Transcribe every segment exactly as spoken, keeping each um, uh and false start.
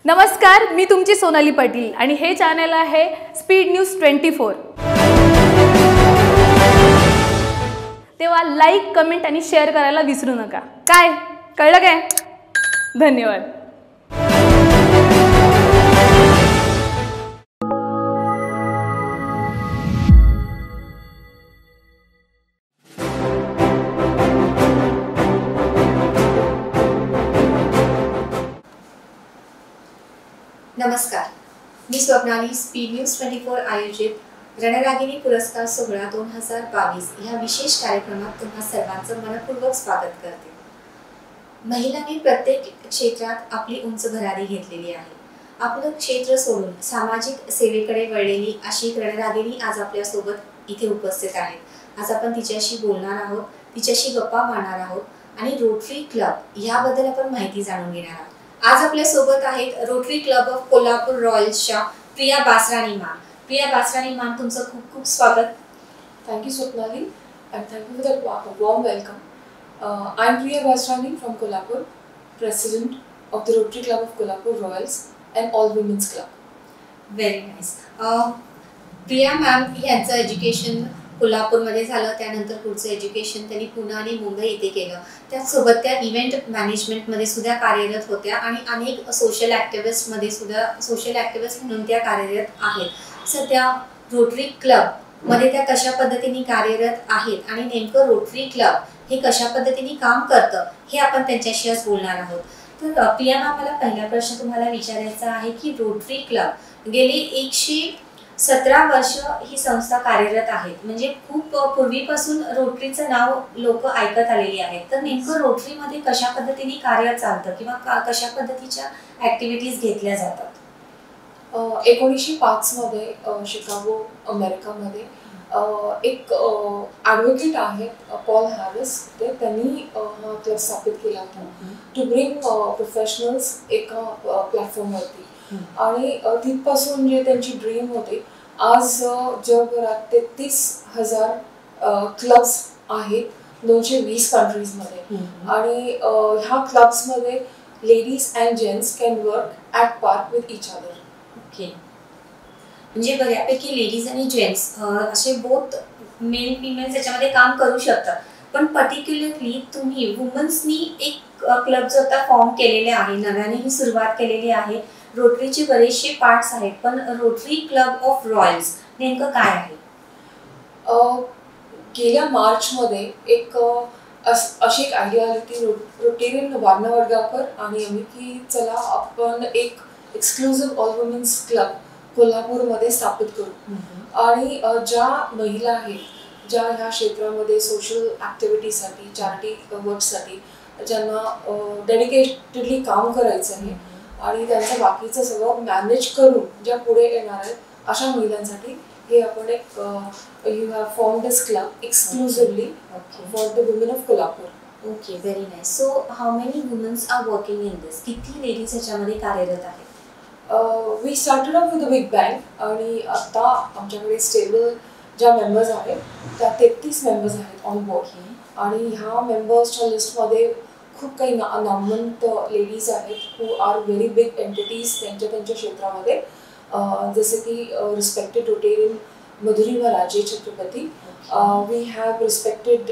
नमस्कार, मी तुमची सोनाली पाटील आणि हे चॅनल आहे स्पीड न्यूज ट्वेंटी फोर। तेव्हा लाईक, कमेंट आणि शेअर करायला विसरू नका। काय कळलं काय? धन्यवाद। नमस्कार, मी Swapnali. Speed news twenty four आयोजित रणरागिणी पुरस्कार सोहळा दोन हजार बावीस ह्या विशेष कार्यक्रमात तुम्हा सर्वांचं मनपूर्वक स्वागत करते। महिलांनी प्रत्येक क्षेत्रात आपली उंच भरारी घेतलेली आहे। आपलं क्षेत्र सोडून सामाजिक सेवेकडे वळलेली अशी रणरागिणी आज आपल्या सोबत इथे उपस्थित आहे। आज आपण तिच्याशी बोलणार आहोत, तिच्याशी गप्पा मारणार आहोत आणि रोटरी क्लब याबद्दल आपण माहिती जाणून घेणार आहोत। आज आपल्या सोबत आहेत रोटरी क्लब ऑफ कोल्हापूर रॉयल्सच्या प्रिया बासराणी मॅम। प्रिया बासराणी मॅम, तुमचं खूप खूप स्वागत। Thank you, Swapnali, and thank you for that wa- warm welcome. Uh, I'm Priya Basrani from Kolhapur, President of the Rotary Club of Kolhapur Royals and All Women's Club. Very nice. Priya ma'am यांचं education कोल्हापूरमध्ये झालं, त्यानंतर पुढचं education त्यांनी पुणे आणि मुंबई येथे केलं। त्याचसोबत त्या इव्हेंट मॅनेजमेंटमध्ये सुद्धा कार्यरत होत्या आणि अनेक सोशल ॲक्टिव्हिस्टमध्ये सुद्धा सोशल ॲक्टिव्हिस्ट म्हणून त्या कार्यरत आहेत। सध्या रोटरी क्लबमध्ये त्या कशा पद्धतीने कार्यरत आहेत आणि नेमकं रोटरी क्लब हे कशा पद्धतीने काम करतं हे आपण त्यांच्याशी आज बोलणार आहोत। तर प्रिया मॅम, मला पहिला प्रश्न तुम्हाला विचारायचा आहे की रोटरी क्लब गेली एकशे सतरा वर्ष ही संस्था कार्यरत आहेत, म्हणजे खूप पूर्वीपासून रोटरीचं नाव लोक ऐकत आलेली आहेत। तर नेमकं रोटरीमध्ये कशा पद्धतीने कार्य चालतं किंवा कशा पद्धतीच्या ॲक्टिव्हिटीज घेतल्या जातात? एकोणीसशे पाच मध्ये शिकागो अमेरिकामध्ये एक ॲडव्होकेट आहेत पॉल हॅरिस, ते त्यांनी हा क्लब स्थापित केला होता टू ब्रिंग प्रोफेशनल्स एका प्लॅटफॉर्मवरती। आणि तिथपासून जे त्यांची ड्रीम होती, आज जगभरात तेहतीस हजार क्लब्स आहेत दोनशे वीस कंट्रीजमध्ये। आणि ह्या क्लब्समध्ये ladies and gents can work at par with each other. Okay, म्हणजे बऱ्यापैकी लेडीज आणि जेंट्स असे बोथ मेल फिमेल त्याच्यामध्ये काम करू शकतात, पण पर्टिक्युलरली तुम्ही वुमन्सनी एक क्लब जो आता फॉर्म केलेले आहे, नव्याने ही सुरुवात केलेली आहे। रोटरीचे बरेचसे पार्ट्स आहेत, पण रोटरी क्लब ऑफ रॉयल्स नेमकं काय आहे? गेल्या मार्चमध्ये एक अशी एक आयडिया आली की रोटेरियन वारणा वडगावकर आणि आम्ही की चला आपण एक एक्सक्लुझिव्ह ऑल वुमेन्स क्लब कोल्हापूरमध्ये स्थापित करू। आणि ज्या महिला आहेत, ज्या ह्या क्षेत्रामध्ये सोशल ॲक्टिव्हिटीसाठी, चॅरिटी वर्कसाठी ज्यांना डेडिकेटेडली काम करायचं आहे आणि त्यांचं बाकीचं सगळं मॅनेज करून ज्या पुढे येणार आहेत, अशा महिलांसाठी हे आपण एक you have form this club exclusively for the women of Kolhapur. Okay, very nice. So how many womens are working in this? किती लेडीज ह्याच्यामध्ये कार्यरत आहेत? We started off with a big bang आणि आता आमच्याकडे स्टेबल ज्या मेंबर्स आहेत त्या तेहतीस मेंबर्स आहेत ऑन बोर्ड। आणि ह्या मेंबर्सच्या लिस्टमध्ये खूप काही ना नामवंत लेडीज आहेत who are very big entities त्यांच्या त्यांच्या क्षेत्रामध्ये, जसे की respected Rotarian Madhurima Raje Chhatrapati, we have respected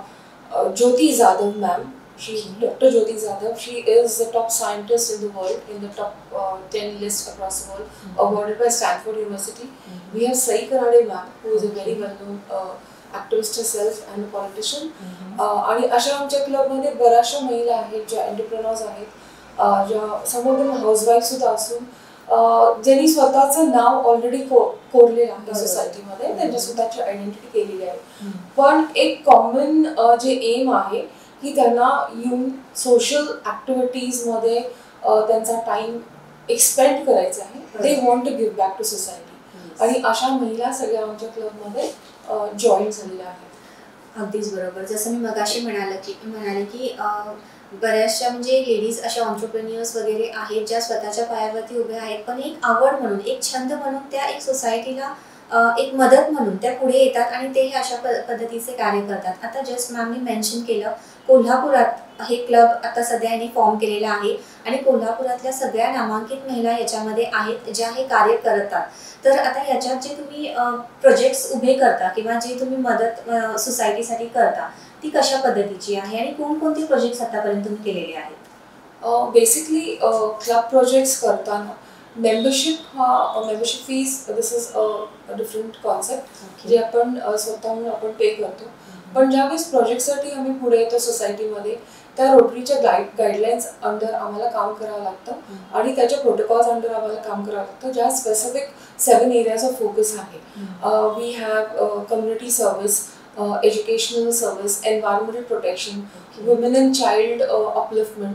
Jyoti Jadhav ma'am, she doctor Jyoti Jadhav, she is the top scientist in the world, in the top ten list across the world, awarded by Stanford university. We have Sai Karade ma'am, who is a very well known activist self and politician. आणि अशा आमच्या क्लबमध्ये बऱ्याचशा महिला आहेत ज्या entrepreneurs आहेत, ज्या सम ऑफ देम हाऊसवाईफ सुद्धा असून ज्यांनी स्वतःचं नाव ऑलरेडी को कोरलेलं आहे सोसायटीमध्ये, त्यांच्या स्वतःची आयडेंटिटी केलेली आहे। पण एक कॉमन जे एम आहे की त्यांना येऊन सोशल ॲक्टिव्हिटीजमध्ये त्यांचा टाईम एक्सपेंड करायचा आहे, they want to give back to society. आणि अशा महिला सगळ्या आमच्या क्लबमध्ये जॉईन झालेल्या आहेत। अगदीच बरोबर, जसं मी मगाशी म्हणाले की म्हणाले की बऱ्याचशा म्हणजे लेडीज अशा ऑन्टरप्रेन्युअर्स वगैरे आहेत ज्या स्वतःच्या पायावरती उभ्या आहेत, पण एक आवड म्हणून, एक छंद म्हणून त्या एक सोसायटीला एक मदत म्हणून त्या पुढे येतात आणि ते अशा पद्धतीचे कार्य करतात। आता जस्ट मॅमने मेन्शन केलं कोल्हापुरात हे क्लब आता सध्या यांनी फॉर्म केलेला आहे आणि कोल्हापुरातल्या सगळ्या नामांकित महिला याच्यामध्ये आहेत ज्या हे कार्य करतात. तर आता याच्यात जे तुम्ही प्रोजेक्ट्स उभे करता किंवा जे तुम्ही मदत सोसायटीसाठी करता ती कशा पद्धतीची आहे आणि कोणकोणते प्रोजेक्ट्स आतापर्यंत तुम्ही केलेले आहेत? बेसिकली क्लब प्रोजेक्ट्स करताना मेंबरशिप हा membership fees this is a different concept जे आपण स्वतःहून आपण पे करतो. पण ज्यावेळेस प्रोजेक्टसाठी आम्ही पुढे येतो सोसायटीमध्ये त्या रोटरीच्या गाईड गाईडलाईन्स अंडर आम्हाला काम करावं लागतं आणि त्याच्या प्रोटोकॉल्स अंडर आम्हाला काम करावं लागतं ज्या specific seven areas of focus आहे. We have community service, educational service, environmental protection, women and child upliftment,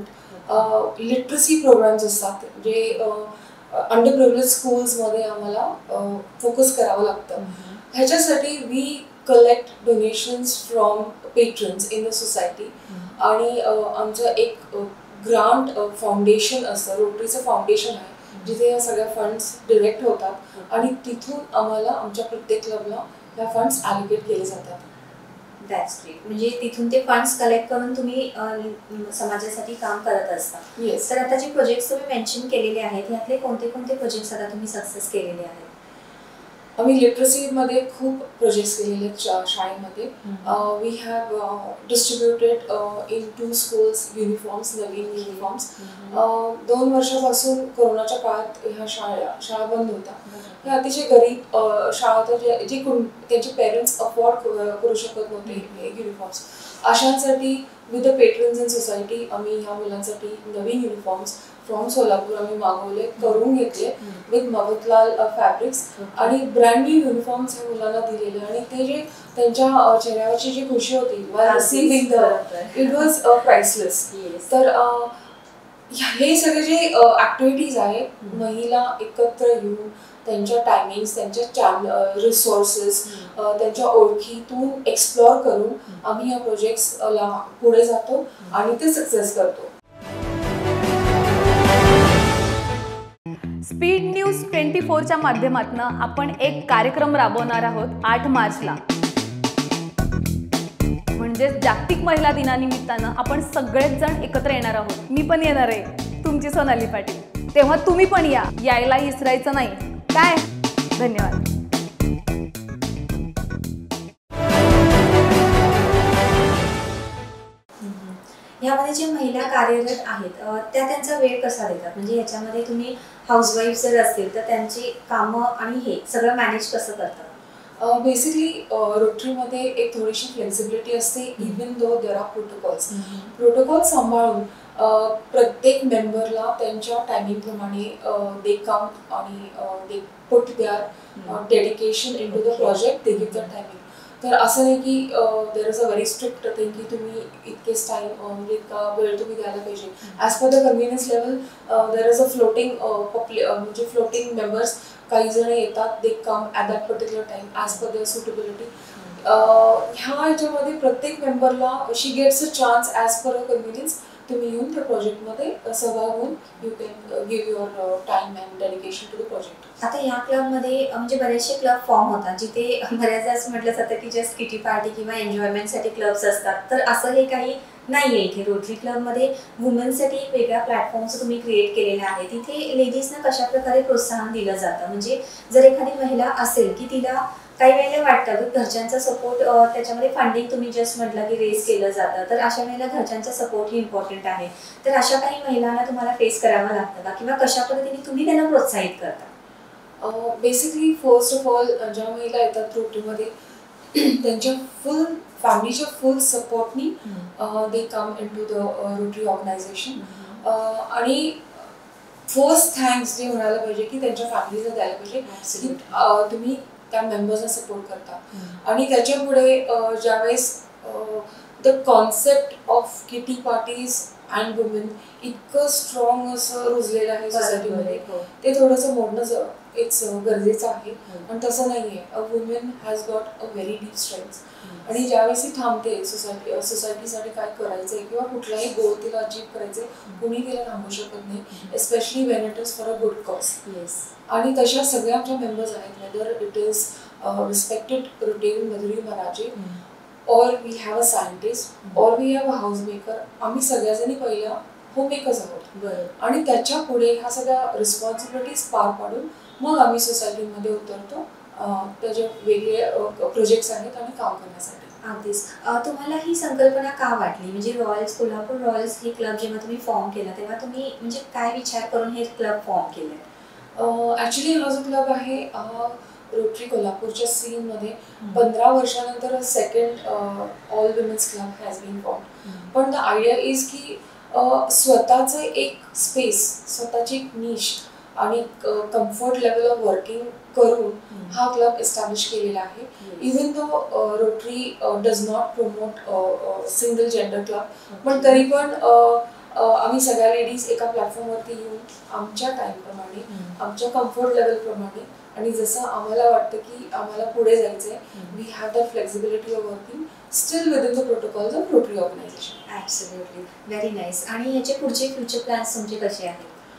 literacy programmes असतात जे अंडर प्रिव्हिलेज स्कूल्समध्ये आम्हाला फोकस करावं लागतं. ह्याच्यासाठी we collect donations from patrons in the society आणि आमचं एक ग्रांट फाउंडेशन असतं, रोटरीचं फाउंडेशन आहे जिथे या सगळ्या फंड्स डिरेक्ट होतात आणि तिथून आम्हाला आमच्या प्रत्येक क्लबला ह्या फंड्स ॲलोकेट केले जातात. That's great. म्हणजे तिथून ते फंड्स कलेक्ट करून तुम्ही समाजासाठी काम करत असता. येस. तर आता जे प्रोजेक्ट्स तुम्ही मेन्शन केलेले आहेत ह्यातले कोणते कोणते प्रोजेक्ट्स आता तुम्ही सक्सेस केलेले आहेत? आम्ही लिटरसीमध्ये खूप प्रोजेक्ट्स केलेले आहेत शाळेमध्ये. We have distributed in to schools uniforms, नवीन युनिफॉर्म्स. दोन वर्षापासून कोरोनाच्या काळात ह्या शाळा शाळा बंद होत्या. हे अतिशय गरीब शाळा होत्या जे जे त्यांचे पेरेंट्स अफोर्ड करू शकत नव्हते हे युनिफॉर्म्स. अशांसाठी with the patrons in society आम्ही ह्या मुलांसाठी नवीन युनिफॉर्म्स फ्रॉम सोलापूर आम्ही मागवले, करून घेतले विथ मगतलाल फॅब्रिक्स आणि ब्रँड न्यू युनिफॉर्म्स ह्या मुलांना दिलेले आणि ते जे त्यांच्या चेहऱ्यावरची जी खुशी होती receiving the it was priceless. तर हे सगळे जे ॲक्टिव्हिटीज आहेत महिला एकत्र येऊन त्यांच्या टायमिंग्स, त्यांच्या चॅन रिसोर्सेस, त्यांच्या ओळखीतून एक्सप्लोअर करून आम्ही या प्रोजेक्ट्सला पुढे जातो आणि ते सक्सेस करतो. स्पीड न्यूज ट्वेंटी फोरच्या माध्यमातून आपण एक कार्यक्रम राबवणार आहोत आठ मार्चला. म्हणजे जागतिक महिला दिनानिमित्तानं आपण सगळेच जण एकत्र येणार आहोत. मी पण येणार आहे, तुमची सोनाली पाटील. तेव्हा तुम्ही पण या, यायला विसरायचं नाही काय. धन्यवाद. ह्यामध्ये जे महिला कार्यरत आहेत त्या त्यांचा वेळ कसा देतात? म्हणजे ह्याच्यामध्ये तुम्ही हाऊसवाईफ जर असतील तर त्यांची कामं आणि हे सगळं मॅनेज कसं करतात? बेसिकली रोटरीमध्ये एक थोडीशी फ्लेक्सिबिलिटी असते even though there are protocols. Protocol सांभाळून प्रत्येक मेंबरला त्यांच्या टायमिंगप्रमाणे दे कम आणि they put their dedication in to the project, they give the timing. तर असं नाही की there is a very strict thing की तुम्ही इतकेच टाईम म्हणजे इतका वेळ तुम्ही द्यायला पाहिजे. As per the convenience level there is a floating popula म्हणजे फ्लोटिंग मेंबर्स. काही जण येतात, they come at that particular time as per their suitability. ह्या ह्याच्यामध्ये प्रत्येक मेंबरला she gets a chance as per a convenience. तुम्ही येऊन त्या प्रोजेक्टमध्ये सहभाग होऊन you can give your time and dedication to the project. आता ह्या क्लबमध्ये म्हणजे बरेचसे क्लब फॉर्म होतात जिथे बऱ्याचदा असं म्हटलं जातं की जस्ट किटी पार्टी किंवा एन्जॉयमेंटसाठी क्लब्स असतात. तर असं हे काही नाही आहे इथे. रोटरी क्लबमध्ये वुमेन्ससाठी एक वेगळा प्लॅटफॉर्म्स तुम्ही क्रिएट केलेला आहे. तिथे लेडीजना कशा प्रकारे प्रोत्साहन दिलं जातं? म्हणजे जर एखादी महिला असेल की तिला काही वेळेला वाटतं की घरच्यांचा सपोर्ट, त्याच्यामध्ये फंडिंग तुम्ही जस्ट म्हटलं की रेज केलं जातं, तर अशा वेळेला घरच्यांचा सपोर्ट ही इम्पॉर्टंट आहे. तर अशा काही महिलांना तुम्हाला फेस करावं लागतं का किंवा कशा पद्धतीने तुम्ही त्यांना प्रोत्साहित करता? बेसिकली फर्स्ट ऑफ ऑल ज्या महिला येतात रोटरीमध्ये त्यांच्या फुल फॅमिलीच्या फुल सपोर्टनी they come in to the Rotary organisation. आणि फर्स्ट थँक्स जे म्हणायला पाहिजे की त्यांच्या फॅमिलीला द्यायला पाहिजे की तुम्ही त्या मेंबर्सना सपोर्ट करता. आणि त्याच्या पुढे ज्यावेळेस the concept of kitty parties and women इतकं स्ट्रॉंग असं रुजलेलं आहे सोसायटीमध्ये, ते थोडंसं मोडणं इट्स गरजेचं आहे. पण तसं नाही आहे. A women has got a very deep strength. आणि ज्यावेळेस ती थांबते सोसायटी सोसायटीसाठी काय करायचंय किंवा कुठलाही गोल तिला अचीव करायचंय, कुणी तिला थांबवू शकत नाही, especially when it is for a good cause. आणि तशा सगळ्या आमच्या मेंबर्स आहेत, whether it is respected Rotarian Madhuri Maharaje, or we have a scientist or we have a house maker. आम्ही सगळ्याजणी पहिल्या होम मेकर्स आहोत आणि त्याच्या पुढे ह्या सगळ्या रिस्पॉन्सिबिलिटीज पार पाडून मग आम्ही सोसायटीमध्ये उतरतो त्याचे वेगळे प्रोजेक्ट्स आहेत आणि काम करण्यासाठी. अगदीच. तुम्हाला ही संकल्पना का वाटली, म्हणजे रॉयल्स कोल्हापूर रॉयल्स हे क्लब जेव्हा तुम्ही फॉर्म केला तेव्हा तुम्ही म्हणजे काय विचार करून हे क्लब फॉर्म केलं? ॲक्च्युली हा जो क्लब आहे रोटरी कोल्हापूरच्या सीनमध्ये पंधरा वर्षानंतर second all womens club has been form. पण द आयडिया इज की स्वतःचं एक स्पेस, स्वतःची एक निश आणि कम्फर्ट लेवल ऑफ वर्किंग करून हा क्लब एस्टॅब्लिश केलेला आहे. Even though Rotary does not promote single gender club, पण तरी पण आम्ही सगळ्या लेडीज एका प्लॅटफॉर्मवरती येऊन आमच्या टाईमप्रमाणे, आमच्या कम्फर्ट लेवलप्रमाणे आणि जसं आम्हाला वाटतं की आम्हाला पुढे जायचं आहे, we have that flexibility of working still within the protocols of Rotary organisation. Absolutely, very nice. आणि याचे पुढचे फ्युचर प्लॅन्स तुमचे कसे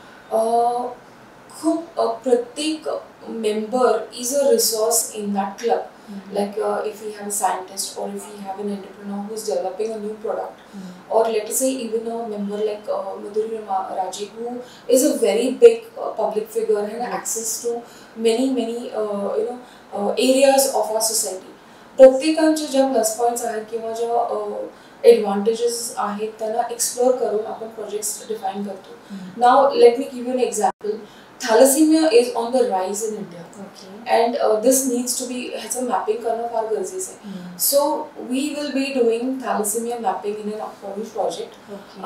आहेत? खूप प्रत्येक member is a resource in that club. Like uh, if we have a scientist or if we have an entrepreneur who is developing a new product, mm-hmm. or let us say even a member like uh, Madhuri Raji who is a very big uh, public figure and mm-hmm. access to many many uh, you know uh, areas of our society. प्रत्येकांचे ज्या plus points आहेत किंवा ज्या advantages आहेत त्यांना explore करून आपण projects define करतो. नाव let me give you an example. Thalassemia is on the rise in India and uh, this needs to be ह्याचं मॅपिंग करणं फार गरजेचं आहे. So we will be doing thalassemia mapping in an upcoming project.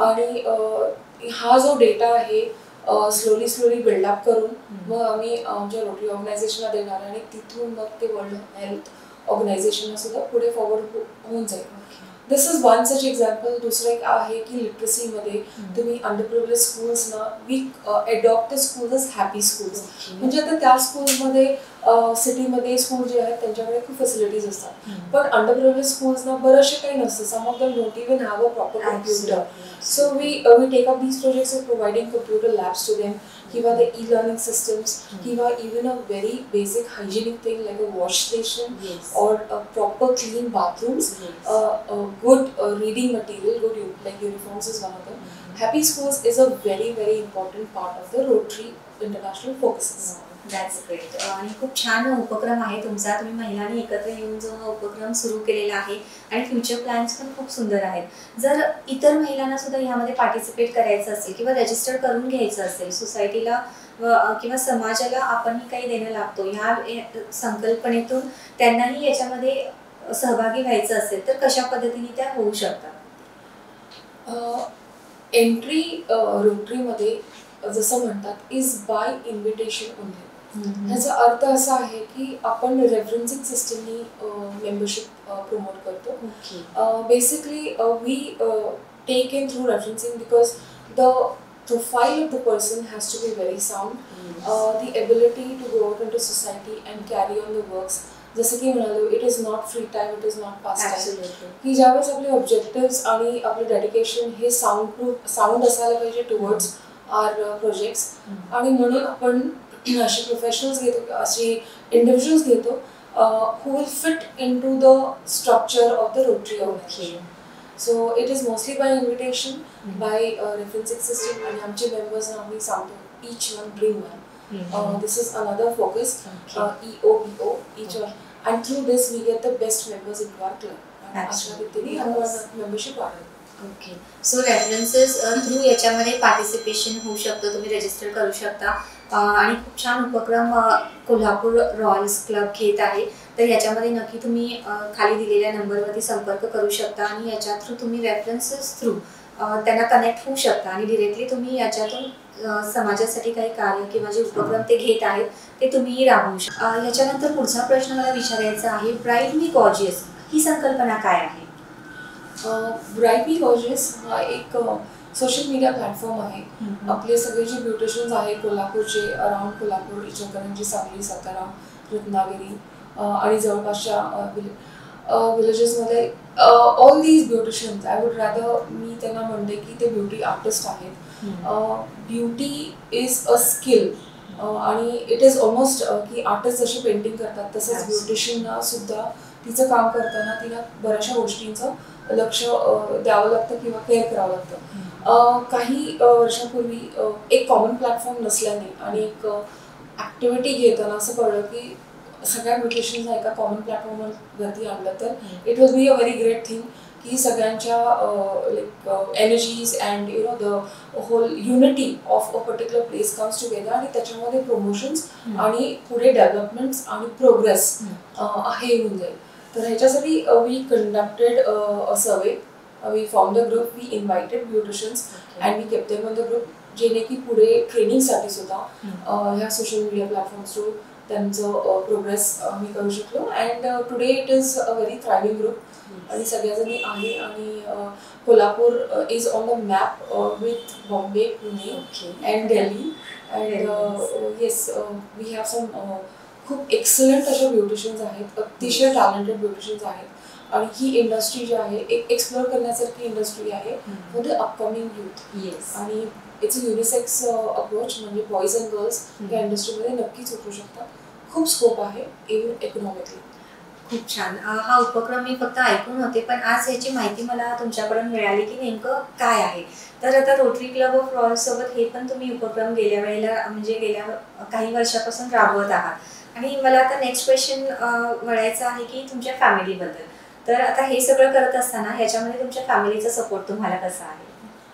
आणि हा जो data आहे slowly slowly buildup करून मग आम्ही आमच्या रोटरी ऑर्गनायझेशनला देणार आणि तिथून मग ते वर्ल्ड हेल्थ ऑर्गनायझेशनला सुद्धा पुढे फॉरवर्ड होऊन जाईल. This is one such example. दुसरं एक आहे की लिटरसीमध्ये तुम्ही अंडर प्रिव्हिलेज स्कूल्सना we adopt the schools as happy schools. म्हणजे आता त्या स्कूल्समध्ये सिटीमध्ये स्कूल जे आहेत त्यांच्याकडे खूप फॅसिलिटीज असतात, पण अंडर प्रिव्हिलेज स्कूल्सना बरेचसे काही नसतं. Some of them don't even have a proper computer. So we we take up these projects of providing computer labs to them किंवा the e-learning systems किंवा even a very basic hygienic thing like a wash station yes. or a proper clean bathrooms, yes. uh, a good uh, reading material, good like uniforms is one of them. Mm-hmm. Happy Schools is a very very important part of the Rotary International focuses. That's great. आणि खूप छान उपक्रम आहे तुमचा. तुम्ही महिलांनी एकत्र येऊन जो उपक्रम सुरू केलेला आहे आणि फ्युचर प्लॅन्स पण खूप सुंदर आहेत. जर इतर महिलांना सुद्धा ह्यामध्ये पार्टिसिपेट करायचं असेल किंवा रजिस्टर करून घ्यायचं असेल, सोसायटीला किंवा समाजाला आपणही काही देणं लागतो ह्या संकल्पनेतून त्यांनाही याच्यामध्ये सहभागी व्हायचं असेल तर कशा पद्धतीने त्या होऊ शकतात? एंट्री रोटरीमध्ये जसं म्हणतात इज बाय इन्व्हिटेशन ओनली. ह्याचा अर्थ असा आहे की आपण रेफरन्सिंग सिस्टमनी मेंबरशिप प्रमोट करतो. Basically we take in through referencing because the profile of the person has to be very sound. The ability to go out in to society and carry on the works. जसं की म्हणालो it is not free time, it is not pass time. की ज्यावेळेस आपले objectives आणि आपलं dedication हे sound proof sound असायला पाहिजे टुवर्ड्स आर प्रोजेक्ट्स. आणि म्हणून आपण असे प्रोफेशनल्स घेतो, असे इंडिव्हिज्युअल्स घेतो who will fit in to the structure of the Rotary organisation. So it is mostly by invitation, by referencing system. आणि आमचे मेंबर्सना आम्ही सांगतो each one bring one. This is another focus E O B O each one. And through this we get the best members in our club. अशा रीतीने आम्हाला membership वाढेल. Okay. So references through याच्यामध्ये पार्टिसिपेशन होऊ शकतं, तुम्ही register करू शकता. आणि खूप छान उपक्रम कोल्हापूर रॉयल्स क्लब घेत आहे. तर याच्यामध्ये नक्की तुम्ही खाली दिलेल्या नंबरवरती संपर्क करू शकता आणि याच्या थ्रू तुम्ही रेफरन्सेस थ्रू त्यांना कनेक्ट होऊ शकता आणि डिरेक्टली तुम्ही याच्यातून समाजासाठी काही कार्य किंवा जे उपक्रम ते घेत आहेत ते तुम्ही राबवू शकता. याच्यानंतर पुढचा प्रश्न मला विचारायचा आहे, ब्राईट मी गॉर्जियस ही संकल्पना काय आहे? ब्राईट मी गॉर्जियस हा एक सोशल मीडिया प्लॅटफॉर्म आहे. आपले सगळे जे ब्युटिशियन्स आहेत कोल्हापूरचे, अराउंड कोल्हापूर, इचलकरंजी, सांगली, सातारा, रत्नागिरी आणि जवळपासच्या विलेजेसमध्ये all these beauticians I would rather मी त्यांना म्हणते की ते ब्युटी आर्टिस्ट आहेत. ब्युटी इज अ स्किल आणि इट इज ऑलमोस्ट की आर्टिस्ट जशी पेंटिंग करतात तसंच ब्युटिशियनना सुद्धा तिचं काम करताना तिला बऱ्याचशा गोष्टींचं लक्ष द्यावं लागतं किंवा केअर करावं लागतं. काही वर्षापूर्वी एक कॉमन प्लॅटफॉर्म नसल्याने आणि एक ॲक्टिव्हिटी घेताना असं कळलं की सगळ्या ब्युटिशियन्सना एका कॉमन प्लॅटफॉर्मवरती आणलं तर it was be a very great thing की सगळ्यांच्या like energies and you know the whole unity of a particular place comes together आणि त्याच्यामध्ये प्रमोशन्स आणि पुढे डेव्हलपमेंट्स आणि प्रोग्रेस हे होऊन जाईल. तर ह्याच्यासाठी we conducted a survey, we form the group, we invited beauticians and we kept them on the group, जेणे की पुढे ट्रेनिंगसाठी सुद्धा ह्या सोशल मीडिया प्लॅटफॉर्म्स थ्रू त्यांचं प्रोग्रेस मी करू शकलो. And today it is a very thriving group आणि सगळ्याजणी आहे आणि Kolhapur is on the map with Bombay, Pune and Delhi. And yes we have some खूप एक्सलंट अशा ब्युटिशियन्स आहेत, अतिशय टॅलेंटेड ब्युटिशियन्स आहेत आणि ही इंडस्ट्री जी आहे एक एक्सप्लोर करण्यासारखी इंडस्ट्री आहे for the upcoming youth. Yes आणि इट्स अ युनिसेक्स अप्रोच, म्हणजे बॉईज अँड गर्ल्स या इंडस्ट्रीमध्ये नक्कीच उतरू शकतात. खूप स्कोप आहे इव्हन इकॉनॉमिकली. खूप छान. हा उपक्रम मी फक्त ऐकून होते, पण आज याची माहिती मला तुमच्याकडून मिळाली की नेमकं काय आहे. तर आता रोटरी क्लब ऑफ रॉयल सोबत हे पण तुम्ही उपक्रम गेल्या वेळेला म्हणजे गेल्या काही वर्षापासून राबवत आहात. आणि मला आता नेक्स्ट क्वेश्चन वळायचं आहे की तुमच्या फॅमिलीबद्दल. तर आता हे सगळं करत असताना ह्याच्यामध्ये तुमच्या फॅमिलीचा सपोर्ट तुम्हाला कसा आहे?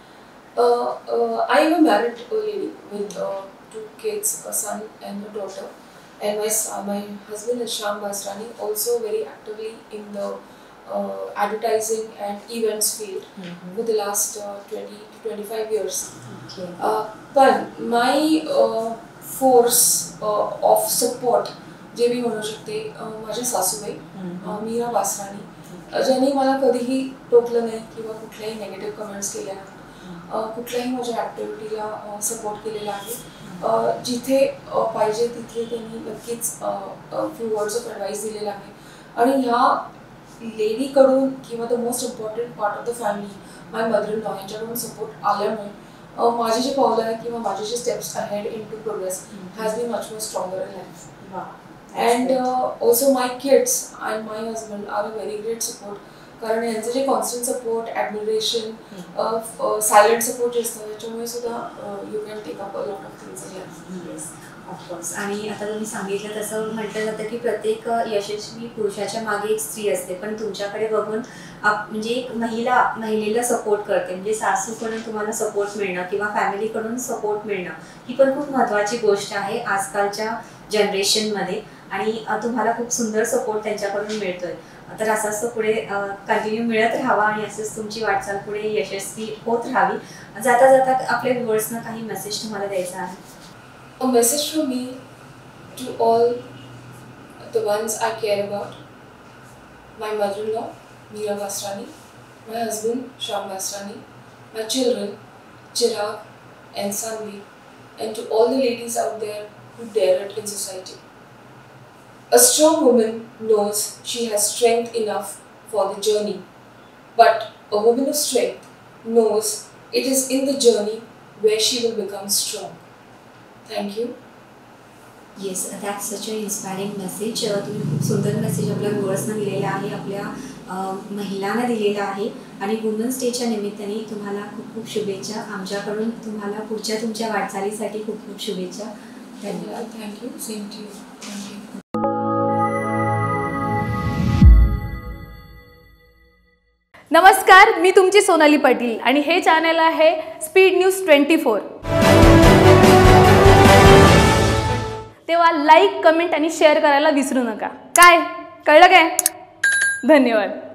I am a married lady with two kids, a son and a daughter. And my uh, my husband is Shyam Basrani, also very actively in the uh, advertising and events field mm-hmm. for the last uh, twenty to twenty-five years. Okay. Uh, but my uh, force uh, of support, जे मी म्हणू शकते, माझे सासूबाई मीरा बासरानी, ज्यांनी मला कधीही टोकलं नाही किंवा कुठल्याही नेगेटिव्ह कमेंट्स केल्या नाही, कुठल्याही माझ्या ॲक्टिव्हिटीला सपोर्ट केलेला आहे. जिथे पाहिजे तिथे त्यांनी नक्कीच फ्यू वर्ड्स ऑफ ॲडवाईस दिलेला आहे. आणि ह्या लेडीकडून किंवा the most important part of the family my mother in law यांच्याकडून सपोर्ट आल्यामुळे माझे जे पावलं आहे किंवा माझे जे steps ahead in to progress has been much more stronger in life. And also my kids and my husband are a very great support. कारण यांचं जे constant support, admiration, silent support जे असतं त्याच्यामुळे सुद्धा you can take up a lot of things. Yes of course. आणि आता तुम्ही सांगितलं तसं म्हटलं जातं की प्रत्येक यशस्वी पुरुषाच्या मागे एक स्त्री असते, पण तुमच्याकडे बघून आप म्हणजे एक महिला महिलेला सपोर्ट करते, म्हणजे सासूकडून तुम्हाला सपोर्ट मिळणं किंवा फॅमिलीकडून सपोर्ट मिळणं ही पण खूप महत्त्वाची गोष्ट आहे आजकालच्या जनरेशनमध्ये. आणि तुम्हाला खूप सुंदर सपोर्ट त्यांच्याकडून मिळतोय. तर असंच तो पुढे कंटिन्यू मिळत राहावा आणि असंच तुमची वाटचाल पुढे यशस्वी होत राहावी. जाता जाता आपल्या व्ह्युअर्सना काही मेसेज तुम्हाला द्यायचा आहे? A message from me to all the ones I care about. My mother-in-law, Meera Basrani, my husband, Shyam Basrani, my children, Chirag and Sanvi, and to all the ladies out there who dare it in society. A strong woman knows she has strength enough for the journey, but a woman of strength knows it is in the journey where she will become strong. Thank you. Yes, that's such a inspiring message. तुम्ही खूप सुंदर message आपल्या व्ह्युअर्सना दिलेला आहे, आपल्या महिलांना दिलेला आहे. आणि वुमन्स डेच्या निमित्ताने तुम्हाला खूप खूप शुभेच्छा. आमच्याकडून तुम्हाला पुढच्या तुमच्या वाटचालीसाठी खूप खूप शुभेच्छा. धन्यवाद. Thank you. Same to you. Thank you. नमस्कार, मी तुमची सोनाली पाटील आणि हे चॅनल आहे स्पीड न्यूज ट्वेंटी फोर. तेव्हा लाईक, कमेंट आणि शेअर करायला विसरू नका. काय कळलं काय? धन्यवाद.